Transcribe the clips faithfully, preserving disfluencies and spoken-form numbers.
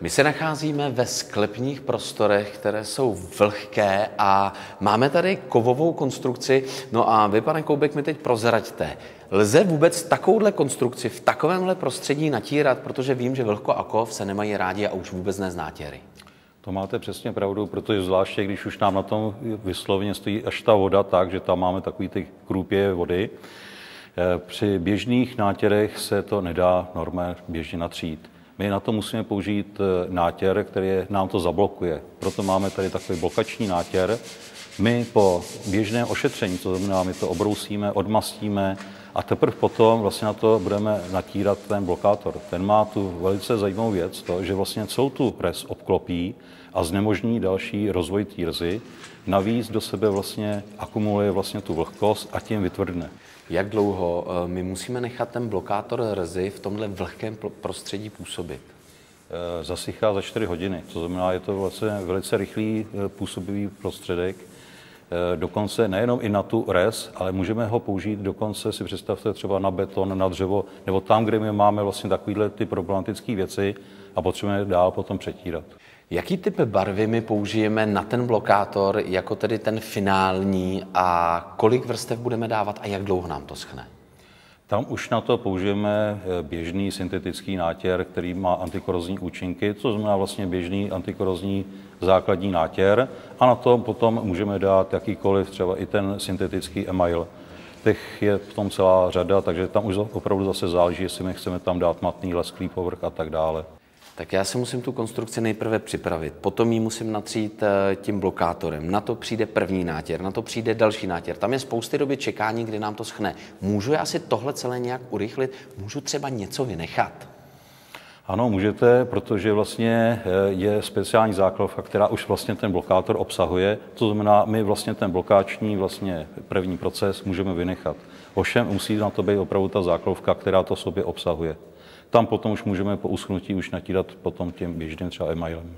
My se nacházíme ve sklepních prostorech, které jsou vlhké a máme tady kovovou konstrukci. No a vy, pane Koubek, mi teď prozraďte. Lze vůbec takovouhle konstrukci v takovémhle prostředí natírat, protože vím, že vlhko a kov se nemají rádi a už vůbec ne z nátěry. To máte přesně pravdu, protože zvláště, když už nám na tom vysloveně stojí až ta voda tak, že tam máme takový ty krůpě vody, při běžných nátěrech se to nedá normálně běžně natřít. My na to musíme použít nátěr, který nám to zablokuje. Proto máme tady takový blokační nátěr. My po běžném ošetření, to znamená, my to obrousíme, odmastíme a teprve potom vlastně na to budeme natírat ten blokátor. Ten má tu velice zajímavou věc, to, že vlastně celou tu res obklopí a znemožní další rozvoj týrzy. Navíc do sebe vlastně akumuluje vlastně tu vlhkost a tím vytvrdne. Jak dlouho my musíme nechat ten blokátor rzy v tomhle vlhkém prostředí působit? Zasychá za čtyři hodiny. To znamená, je to vlastně velice rychlý působivý prostředek. Dokonce nejenom i na tu res, ale můžeme ho použít dokonce, si představte, třeba na beton, na dřevo, nebo tam, kde my máme vlastně takovéhle ty problematické věci a potřebujeme dál potom přetírat. Jaký typ barvy my použijeme na ten blokátor, jako tedy ten finální, a kolik vrstev budeme dávat a jak dlouho nám to schne? Tam už na to použijeme běžný syntetický nátěr, který má antikorozní účinky, to znamená vlastně běžný antikorozní základní nátěr, a na to potom můžeme dát jakýkoliv, třeba i ten syntetický email. Těch je v tom celá řada, takže tam už opravdu zase záleží, jestli my chceme tam dát matný, lesklý povrch a tak dále. Tak já si musím tu konstrukci nejprve připravit, potom ji musím natřít tím blokátorem. Na to přijde první nátěr, na to přijde další nátěr. Tam je spousty doby čekání, kdy nám to schne. Můžu já si tohle celé nějak urychlit? Můžu třeba něco vynechat? Ano, můžete, protože vlastně je speciální základka, která už vlastně ten blokátor obsahuje. To znamená, my vlastně ten blokáční vlastně první proces můžeme vynechat. Ovšem musí na to být opravdu ta základka, která to sobě obsahuje. Tam potom už můžeme po uschnutí už natírat potom tím běžným třeba emailem.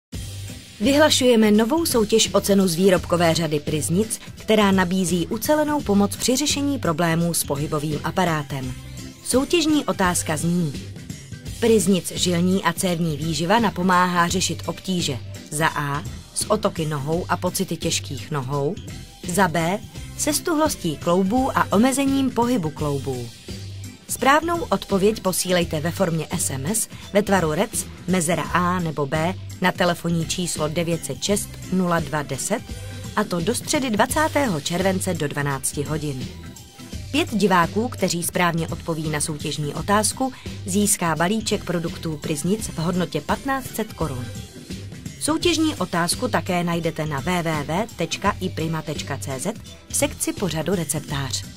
Vyhlašujeme novou soutěž o cenu z výrobkové řady Priznic, která nabízí ucelenou pomoc při řešení problémů s pohybovým aparátem. Soutěžní otázka zní: Priznic žilní a cévní výživa napomáhá řešit obtíže za A s otoky nohou a pocity těžkých nohou, za B se stuhlostí kloubů a omezením pohybu kloubů. Správnou odpověď posílejte ve formě es em es ve tvaru rec, mezera A nebo B na telefonní číslo devět set šest nula dva deset, a to do středy dvacátého července do dvanácti hodin. Pět diváků, kteří správně odpoví na soutěžní otázku, získá balíček produktů Priznic v hodnotě patnáct set korun. Soutěžní otázku také najdete na w w w tečka i prima tečka c z v sekci pořadu receptář.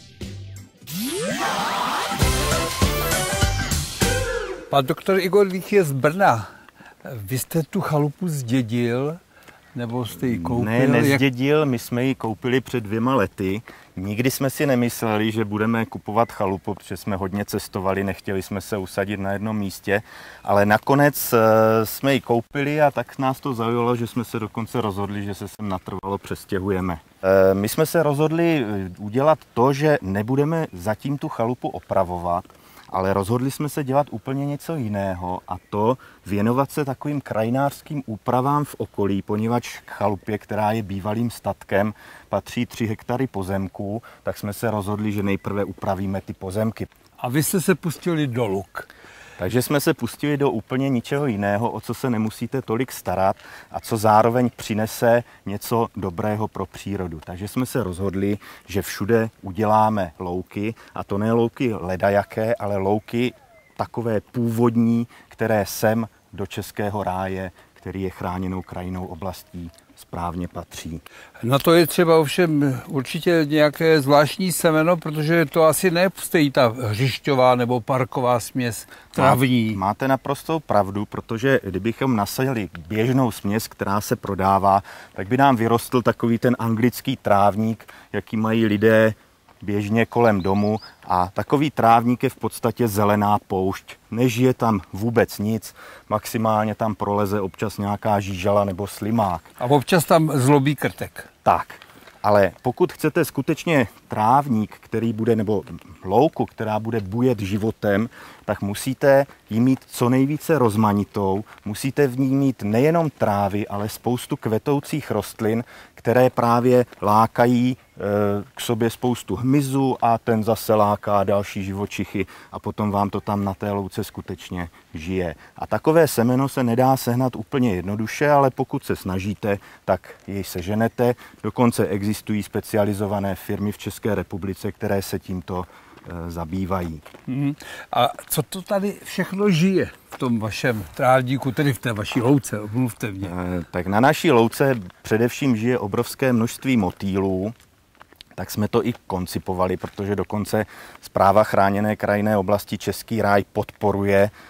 Pan doktor Igor Vích je z Brna. Vy jste tu chalupu zdědil, nebo jste ji koupil? Ne, nezdědil, my jsme ji koupili před dvěma lety. Nikdy jsme si nemysleli, že budeme kupovat chalupu, protože jsme hodně cestovali, nechtěli jsme se usadit na jednom místě, ale nakonec jsme ji koupili a tak nás to zaujalo, že jsme se dokonce rozhodli, že se sem natrvalo přestěhujeme. My jsme se rozhodli udělat to, že nebudeme zatím tu chalupu opravovat, ale rozhodli jsme se dělat úplně něco jiného, a to věnovat se takovým krajinářským úpravám v okolí, poněvadž k chalupě, která je bývalým statkem, patří tři hektary pozemků, tak jsme se rozhodli, že nejprve upravíme ty pozemky. A vy jste se pustili do luk. Takže jsme se pustili do úplně ničeho jiného, o co se nemusíte tolik starat a co zároveň přinese něco dobrého pro přírodu. Takže jsme se rozhodli, že všude uděláme louky, a to ne louky ledajaké, ale louky takové původní, které sem do Českého ráje, který je chráněnou krajinnou oblastí, správně patří. Na to je třeba ovšem určitě nějaké zvláštní semeno, protože to asi nestojí ta hřišťová nebo parková směs travní. Máte naprostou pravdu, protože kdybychom nasadili běžnou směs, která se prodává, tak by nám vyrostl takový ten anglický trávník, jaký mají lidé běžně kolem domu, a takový trávník je v podstatě zelená poušť. Nežije tam vůbec nic, maximálně tam proleze občas nějaká žížala nebo slimák. A občas tam zlobí krtek. Tak, ale pokud chcete skutečně trávník, který bude, nebo louku, která bude bujet životem, tak musíte ji mít co nejvíce rozmanitou, musíte v ní mít nejenom trávy, ale spoustu kvetoucích rostlin, které právě lákají k sobě spoustu hmyzu a ten zase láká další živočichy a potom vám to tam na té louce skutečně žije. A takové semeno se nedá sehnat úplně jednoduše, ale pokud se snažíte, tak jej seženete. Dokonce existují specializované firmy v České republice, které se tímto e, zabývají. Hmm. A co to tady všechno žije v tom vašem trávníku, tedy v té vaší louce? Omluvte mě. E, tak na naší louce především žije obrovské množství motýlů. Tak jsme to i koncipovali, protože dokonce Správa chráněné krajinné oblasti Český ráj podporuje e,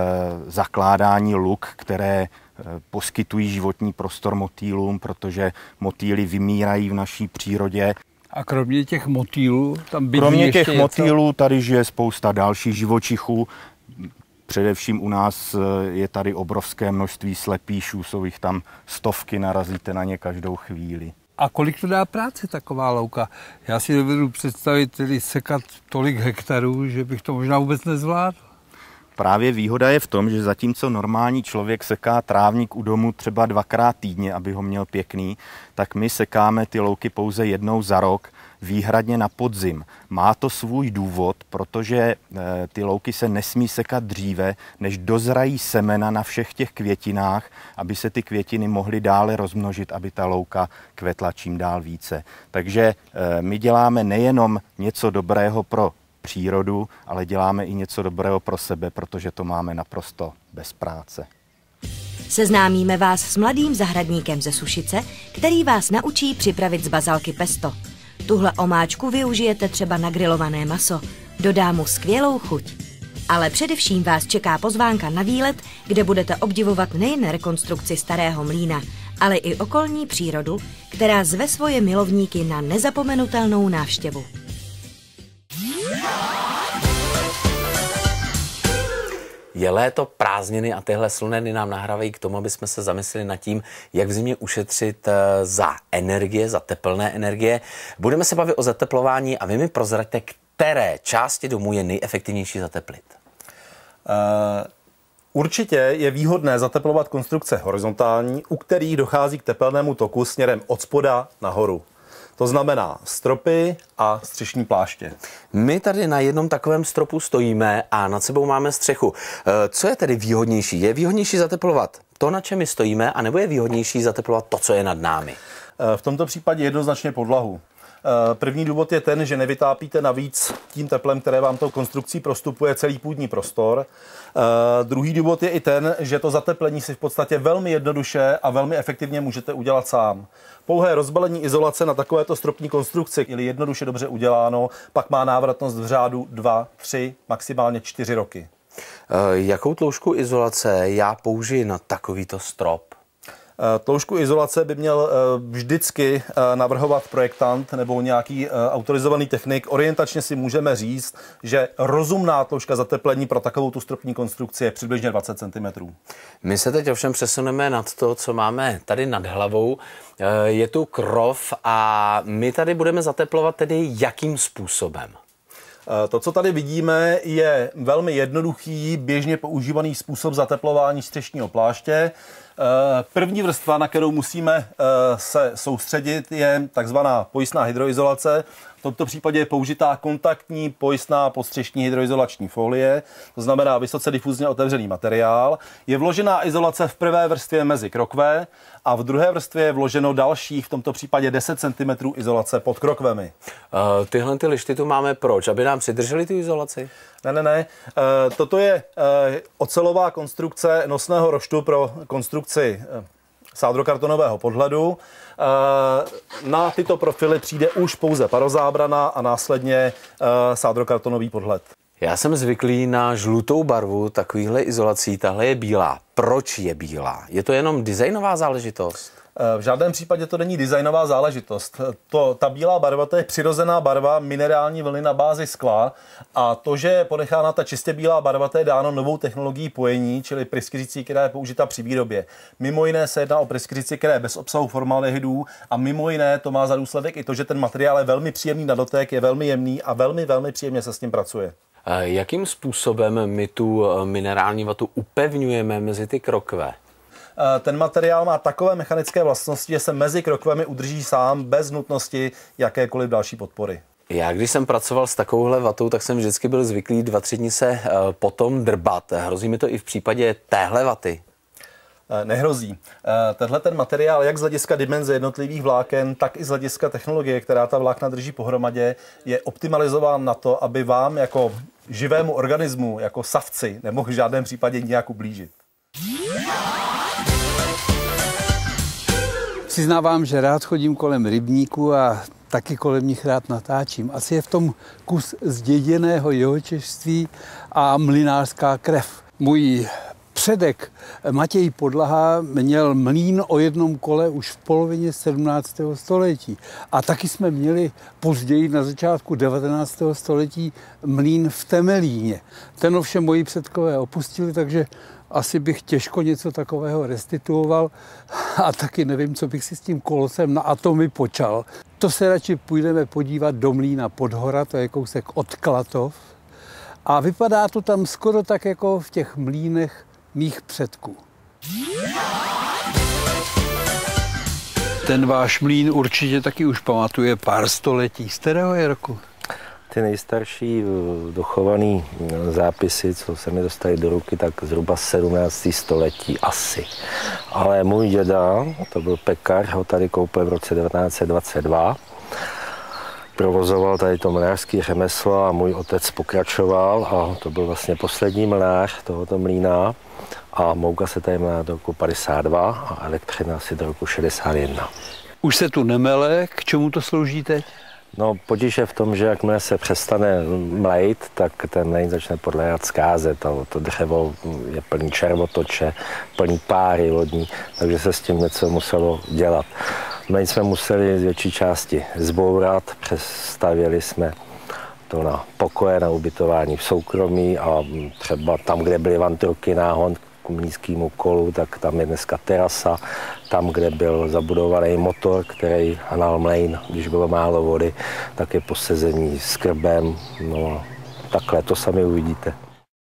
zakládání luk, které e, poskytují životní prostor motýlům, protože motýly vymírají v naší přírodě. A kromě těch motýlů tam bydlí Kromě ještě těch něco? motýlů tady žije spousta dalších živočichů. Především u nás je tady obrovské množství slepýšů, jsou jich tam stovky, narazíte na ně každou chvíli. A kolik to dá práce taková louka? Já si dovedu představit tedy sekat tolik hektarů, že bych to možná vůbec nezvládl. Právě výhoda je v tom, že zatímco normální člověk seká trávník u domu třeba dvakrát týdně, aby ho měl pěkný, tak my sekáme ty louky pouze jednou za rok, výhradně na podzim. Má to svůj důvod, protože ty louky se nesmí sekat dříve, než dozrají semena na všech těch květinách, aby se ty květiny mohly dále rozmnožit, aby ta louka kvetla čím dál více. Takže my děláme nejenom něco dobrého pro přírodu, ale děláme i něco dobrého pro sebe, protože to máme naprosto bez práce. Seznámíme vás s mladým zahradníkem ze Sušice, který vás naučí připravit z bazalky pesto. Tuhle omáčku využijete třeba na grilované maso. Dodá mu skvělou chuť. Ale především vás čeká pozvánka na výlet, kde budete obdivovat nejen rekonstrukci starého mlýna, ale i okolní přírodu, která zve svoje milovníky na nezapomenutelnou návštěvu. Je léto, prázdniny a tyhle slunné dny nám nahrávají k tomu, aby jsme se zamysleli nad tím, jak v zimě ušetřit za energie, za tepelné energie. Budeme se bavit o zateplování a vy mi prozraďte, které části domu je nejefektivnější zateplit. Uh... Určitě je výhodné zateplovat konstrukce horizontální, u kterých dochází k tepelnému toku směrem od spoda nahoru. To znamená stropy a střešní pláště. My tady na jednom takovém stropu stojíme a nad sebou máme střechu. Co je tedy výhodnější? Je výhodnější zateplovat to, na čem my stojíme, anebo je výhodnější zateplovat to, co je nad námi? V tomto případě jednoznačně podlahu. První důvod je ten, že nevytápíte navíc tím teplem, které vám tou konstrukcí prostupuje celý půdní prostor. Druhý důvod je i ten, že to zateplení si v podstatě velmi jednoduše a velmi efektivně můžete udělat sám. Pouhé rozbalení izolace na takovéto stropní konstrukci, ili jednoduše dobře uděláno, pak má návratnost v řádu dva, tři, maximálně čtyři roky. Jakou tloušťku izolace já použiji na takovýto strop? Tloušťku izolace by měl vždycky navrhovat projektant nebo nějaký autorizovaný technik. Orientačně si můžeme říct, že rozumná tloušťka zateplení pro takovou tu stropní konstrukci je přibližně dvacet centimetrů. My se teď ovšem přesuneme nad to, co máme tady nad hlavou. Je tu krov a my tady budeme zateplovat tedy jakým způsobem? To, co tady vidíme, je velmi jednoduchý, běžně používaný způsob zateplování střešního pláště. První vrstva, na kterou musíme se soustředit, je takzvaná pojistná hydroizolace. V tomto případě je použitá kontaktní pojistná podstřešní hydroizolační folie, to znamená vysoce difuzně otevřený materiál. Je vložená izolace v prvé vrstvě mezi krokve a v druhé vrstvě je vloženo dalších, v tomto případě deset centimetrů izolace pod krokvemi. Uh, tyhle ty lišty tu máme proč? Aby nám přidrželi tu izolaci? Ne, ne, ne. Uh, toto je uh, ocelová konstrukce nosného roštu pro konstrukci uh, sádrokartonového podhledu. Na tyto profily přijde už pouze parozábrana a následně sádrokartonový podhled. Já jsem zvyklý na žlutou barvu takovýchhle izolací, tahle je bílá. Proč je bílá? Je to jenom designová záležitost? V žádném případě to není designová záležitost. To, ta bílá barva, to je přirozená barva minerální vlny na bázi skla a to, že je ponechána ta čistě bílá barva, to je dáno novou technologií pojení, čili pryskyřicí, která je použita při výrobě. Mimo jiné se jedná o pryskyřici, která je bez obsahu formaldehydů a mimo jiné to má za důsledek i to, že ten materiál je velmi příjemný na dotek, je velmi jemný a velmi, velmi příjemně se s ním pracuje. Jakým způsobem my tu minerální vatu upevňujeme mezi ty krokve? Ten materiál má takové mechanické vlastnosti, že se mezi krokvemi udrží sám bez nutnosti jakékoliv další podpory. Já když jsem pracoval s takovouhle vatou, tak jsem vždycky byl zvyklý dva, tři dny se potom drbat. Hrozí mi to i v případě téhle vaty? Nehrozí. Tenhle ten materiál, jak z hlediska dimenze jednotlivých vláken, tak i z hlediska technologie, která ta vlákna drží pohromadě, je optimalizován na to, aby vám jako živému organismu, jako savci, nemohl v žádném případě nějak ublížit. Přiznávám, že rád chodím kolem rybníků a taky kolem nich rád natáčím. Asi je v tom kus zděděného jihočešství a mlynářská krev. Můj předek Matěj Podlaha měl mlýn o jednom kole už v polovině sedmnáctého století. A taky jsme měli později na začátku devatenáctého století mlýn v Temelíně. Ten ovšem moji předkové opustili, takže asi bych těžko něco takového restituoval a taky nevím, co bych si s tím kolosem na atomy počal. To se radši půjdeme podívat do mlýna Podhora, to je kousek od Klatov. A vypadá to tam skoro tak jako v těch mlýnech mých předků. Ten váš mlýn určitě taky už pamatuje pár století. Z kterého je roku? Ty nejstarší dochované zápisy, co se mi dostaly do ruky, tak zhruba sedmnáctého století asi. Ale můj děda, to byl pekař, ho tady koupil v roce devatenáct set dvacet dva. Provozoval tady to mlynářské řemeslo a můj otec pokračoval a to byl vlastně poslední mlynář tohoto mlýna. A mouka se tady mlá do roku padesát dva a elektřina asi do roku šedesát jedna. Už se tu nemele, k čemu to slouží teď? No, potíž je v tom, že jakmile se přestane mlejt, tak ten mlejn začne podléhat zkáze. To, to dřevo je plný červotoče, plný páry vodní, takže se s tím něco muselo dělat. Mlejn jsme museli z větší části zbourat, přestavěli jsme to na pokoje, na ubytování v soukromí a třeba tam, kde byly vantroky náhon k mlýnskému kolu, tak tam je dneska terasa. Tam, kde byl zabudovaný motor, který hnal mlejn, když bylo málo vody, tak je posezení s krbem. No, takhle to sami uvidíte.